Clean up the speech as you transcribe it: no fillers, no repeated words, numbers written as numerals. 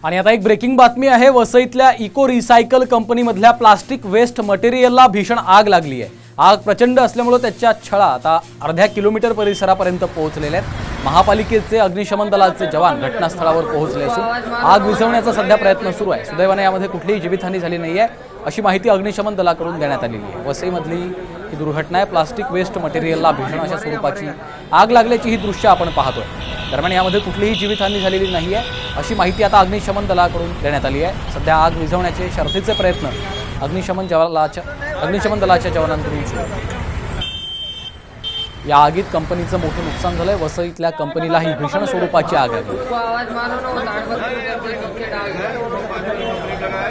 आणि आता एक ब्रेकिंग बातमी आहे। वसईतल्या इको रिसायकल कंपनीमधल्या प्लास्टिक वेस्ट मटेरियलला भीषण आग लागली आहे। आग प्रचंड असल्यामुळे त्याच्या छळा आता अर्ध्या किलोमीटर परिसरापर्यंत पोहोचलेले आहेत। महापालिकेचे अग्निशमन दलाचे जवान घटनास्थळावर पोहोचले असून आग विझवण्याचा सध्या प्रयत्न सुरू आहे। सुदैवाने यामध्ये कुठलीही जीवितहानी झाली नाहीये अशी माहिती अग्निशमन दलाकडून देण्यात आलेली आहे। वसईमधली ही दुर्घटना आहे। प्लास्टिक वेस्ट मटेरियलला भीषण अशा स्वरूपाची आग लागल्याची ही दृश्य आपण पाहतोय। दरम्यान यामध्ये कुठलीही जीवितहानी झालेली नाहीये अशी माहिती आता अग्निशमन दलाकडून देण्यात आली आहे। सध्या आग विझवण्याचे शर्थीचे प्रयत्न अग्निशमन दलाच्या जवानांकडून सुरू आहेत। या आगीत कंपनीचं मोठं नुकसान झालंय। वसईतल्या कंपनीला ही भीषण स्वरूपाची आग लागली।